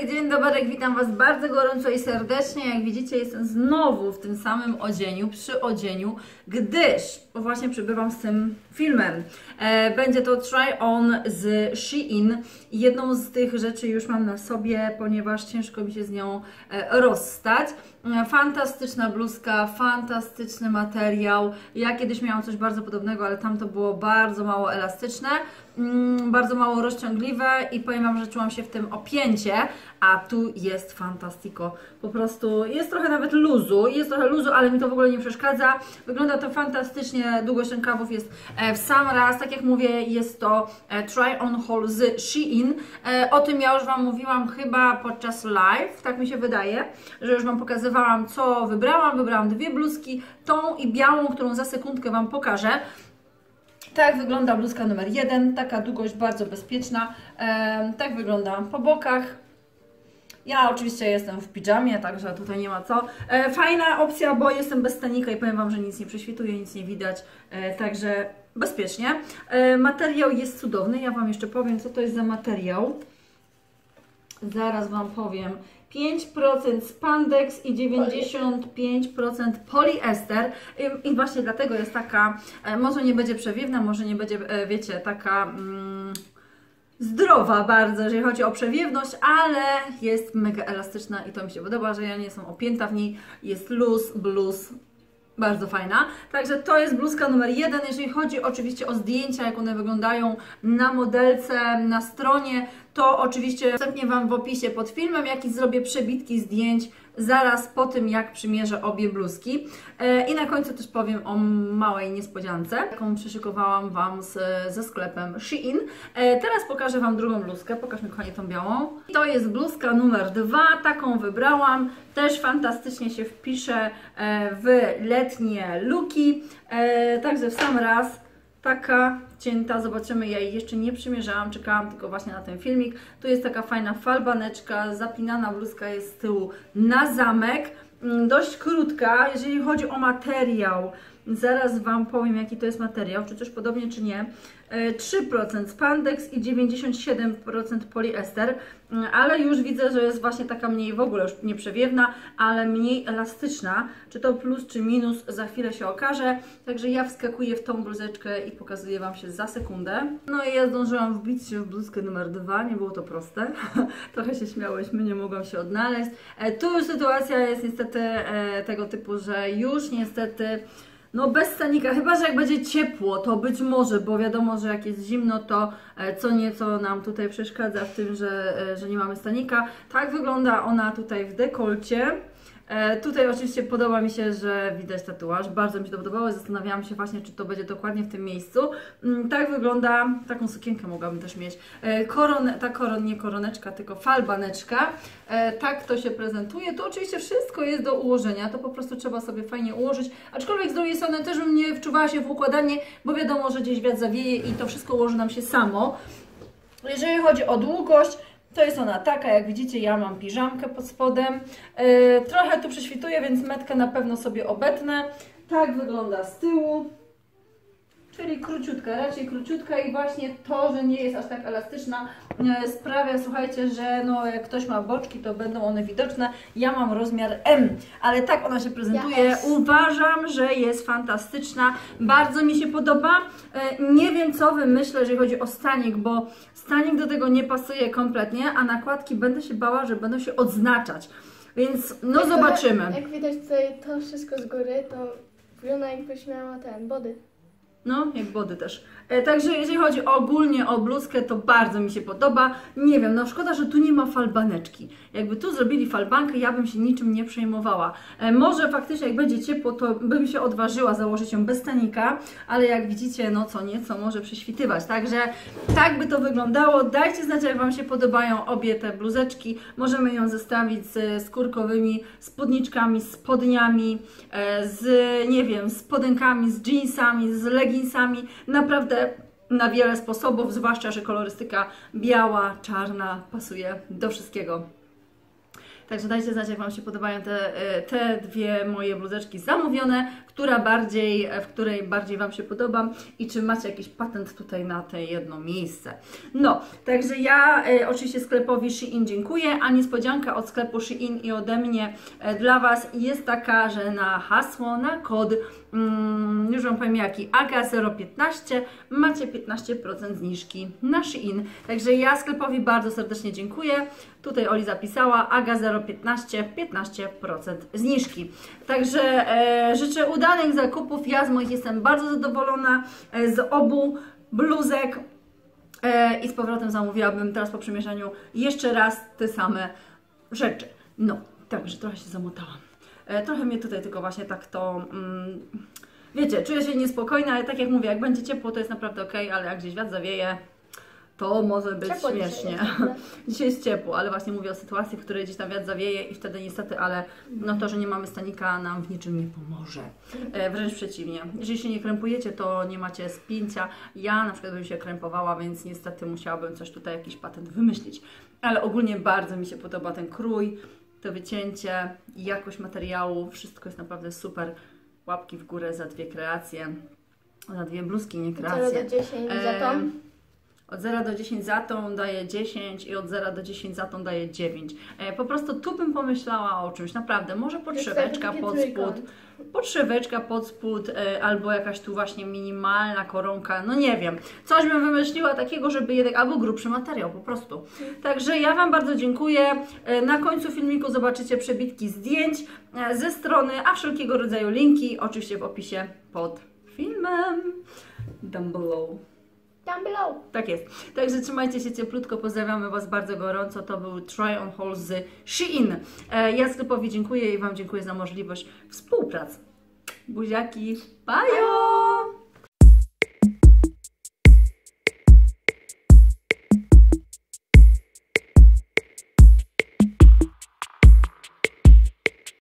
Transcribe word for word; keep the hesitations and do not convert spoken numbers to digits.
dobry, dzień dobry, witam Was bardzo gorąco i serdecznie. Jak widzicie, jestem znowu w tym samym odzieniu, przy odzieniu, gdyż właśnie przybywam z tym filmem. E, będzie to try on z Shein. Jedną z tych rzeczy już mam na sobie, ponieważ ciężko mi się z nią e, rozstać. E, fantastyczna bluzka, fantastyczny materiał. Ja kiedyś miałam coś bardzo podobnego, ale tam to było bardzo mało elastyczne. Mm, bardzo mało rozciągliwe i powiem Wam, że czułam się w tym opięcie, a tu jest fantastico. Po prostu jest trochę nawet luzu, jest trochę luzu, ale mi to w ogóle nie przeszkadza. Wygląda to fantastycznie, długość rękawów jest w sam raz. Tak jak mówię, jest to try on haul z Shein. O tym ja już Wam mówiłam chyba podczas live, tak mi się wydaje, że już Wam pokazywałam, co wybrałam. Wybrałam dwie bluzki, tą i białą, którą za sekundkę Wam pokażę. Tak wygląda bluzka numer jeden, taka długość bardzo bezpieczna, e, tak wygląda po bokach. Ja oczywiście jestem w piżamie, także tutaj nie ma co. E, fajna opcja, bo jestem bez stanika i powiem Wam, że nic nie prześwituje, nic nie widać, e, także bezpiecznie. E, materiał jest cudowny, ja Wam jeszcze powiem, co to jest za materiał. Zaraz Wam powiem. pięć procent spandex i dziewięćdziesiąt pięć procent poliester i właśnie dlatego jest taka, może nie będzie przewiewna, może nie będzie, wiecie, taka mm, zdrowa bardzo, jeżeli chodzi o przewiewność, ale jest mega elastyczna i to mi się podoba, że ja nie jestem opięta w niej, jest luz, bluz. Bardzo fajna. Także to jest bluzka numer jeden. Jeżeli chodzi oczywiście o zdjęcia, jak one wyglądają na modelce, na stronie, to oczywiście następnie Wam w opisie pod filmem, jak i zrobię przebitki zdjęć zaraz po tym, jak przymierzę obie bluzki. I na końcu też powiem o małej niespodziance, jaką przyszykowałam Wam z, ze sklepem Shein. Teraz pokażę Wam drugą bluzkę. Pokaż mi, kochanie, tą białą. To jest bluzka numer dwa. Taką wybrałam. Też fantastycznie się wpisze w letnie looki. Także w sam raz. Taka cięta, zobaczymy, ja jej jeszcze nie przymierzałam, czekałam tylko właśnie na ten filmik. Tu jest taka fajna falbaneczka, zapinana bluzka jest z tyłu na zamek, dość krótka. Jeżeli chodzi o materiał, zaraz Wam powiem, jaki to jest materiał, czy coś podobnie, czy nie. trzy procent spandex i dziewięćdziesiąt siedem procent poliester, ale już widzę, że jest właśnie taka mniej, w ogóle już nie przewiewna, ale mniej elastyczna. Czy to plus, czy minus, za chwilę się okaże. Także ja wskakuję w tą bluzeczkę i pokazuję Wam się za sekundę. No i ja zdążyłam wbić się w bluzkę numer dwa, nie było to proste. Trochę się śmiałyśmy, nie mogłam się odnaleźć. Tu już sytuacja jest niestety tego typu, że już niestety no bez stanika, chyba że jak będzie ciepło, to być może, bo wiadomo, że jak jest zimno, to co nieco nam tutaj przeszkadza w tym, że, że nie mamy stanika. Tak wygląda ona tutaj w dekolcie. E, tutaj oczywiście podoba mi się, że widać tatuaż, bardzo mi się to podobało, zastanawiałam się właśnie, czy to będzie dokładnie w tym miejscu. Mm, tak wygląda, taką sukienkę mogłabym też mieć. E, koron, ta koron, nie koroneczka, tylko falbaneczka. E, tak to się prezentuje. Tu oczywiście wszystko jest do ułożenia, to po prostu trzeba sobie fajnie ułożyć, aczkolwiek z drugiej strony też bym nie wczuwała się w układanie, bo wiadomo, że gdzieś wiatr zawieje i to wszystko ułoży nam się samo. Jeżeli chodzi o długość, to jest ona taka, jak widzicie, ja mam piżamkę pod spodem. Yy, trochę tu prześwituje, więc metkę na pewno sobie obetnę. Tak wygląda z tyłu. Czyli króciutka, raczej króciutka i właśnie to, że nie jest aż tak elastyczna, yy, sprawia, słuchajcie, że no, jak ktoś ma boczki, to będą one widoczne. Ja mam rozmiar M, ale tak ona się prezentuje. Ja uważam, że jest fantastyczna. Bardzo mi się podoba. Yy, nie wiem, co Wy myślę, jeżeli chodzi o stanik, bo stanik do tego nie pasuje kompletnie, a nakładki będę się bała, że będą się odznaczać. Więc no jak zobaczymy. To, jak widać tutaj to wszystko z góry, to wygląda, jakbyś miała ten body. No, jak body też. E, także jeżeli chodzi ogólnie o bluzkę, to bardzo mi się podoba. Nie wiem, no szkoda, że tu nie ma falbaneczki. Jakby tu zrobili falbankę, ja bym się niczym nie przejmowała. E, może faktycznie jak będzie ciepło, to bym się odważyła założyć ją bez stanika, ale jak widzicie, no co nieco może prześwitywać. Także tak by to wyglądało. Dajcie znać, jak Wam się podobają obie te bluzeczki. Możemy ją zestawić z skórkowymi spódniczkami, spodniami, e, z, nie wiem, spodenkami, z jeansami, z leginsami. Naprawdę na wiele sposobów, zwłaszcza że kolorystyka biała, czarna pasuje do wszystkiego. Także dajcie znać, jak Wam się podobają te, te dwie moje bluzeczki zamówione, która bardziej, w której bardziej Wam się podoba i czy macie jakiś patent tutaj na te jedno miejsce. No, także ja e, oczywiście sklepowi Shein dziękuję, a niespodzianka od sklepu Shein i ode mnie e, dla Was jest taka, że na hasło, na kod, mm, już Wam powiem jaki, A G A zero piętnaście macie piętnaście procent zniżki na Shein. Także ja sklepowi bardzo serdecznie dziękuję. Tutaj Oli zapisała A G A zero piętnaście, piętnaście procent zniżki. Także e, życzę udanych zakupów. Ja z moich jestem bardzo zadowolona e, z obu bluzek e, i z powrotem zamówiłabym teraz po przymierzaniu jeszcze raz te same rzeczy. No, także trochę się zamotałam. E, trochę mnie tutaj tylko właśnie tak to... Mm, wiecie, czuję się niespokojna, ale tak jak mówię, jak będzie ciepło, to jest naprawdę ok, ale jak gdzieś wiatr zawieje, to może być ciepło śmiesznie. Dzisiaj jest, dzisiaj jest ciepło, ale właśnie mówię o sytuacji, w której gdzieś tam wiatr zawieje i wtedy niestety, ale no to, że nie mamy stanika, nam w niczym nie pomoże. E, wręcz przeciwnie. Jeżeli się nie krępujecie, to nie macie spięcia. Ja na przykład bym się krępowała, więc niestety musiałabym coś tutaj, jakiś patent wymyślić. Ale ogólnie bardzo mi się podoba ten krój, to wycięcie, jakość materiału, wszystko jest naprawdę super. Łapki w górę za dwie kreacje, za dwie bluzki, nie kreacje. zero do dziesięciu za tą. Od zera do dziesięciu za tą daje dziesięć i od zera do dziesięciu za tą daje dziewięć. E, po prostu tu bym pomyślała o czymś, naprawdę. Może podszyweczka pod spód, podszyweczka pod spód e, albo jakaś tu właśnie minimalna koronka, no nie wiem. Coś bym wymyśliła takiego, żeby jednak, albo grubszy materiał po prostu. Także ja Wam bardzo dziękuję. E, na końcu filmiku zobaczycie przebitki zdjęć e, ze strony, a wszelkiego rodzaju linki oczywiście w opisie pod filmem. Down below. Down below. Tak jest. Także trzymajcie się cieplutko, pozdrawiamy Was bardzo gorąco. To był Try on Haul z Shein. E, ja sklepowi dziękuję i Wam dziękuję za możliwość współpracy. Buziaki, bajo!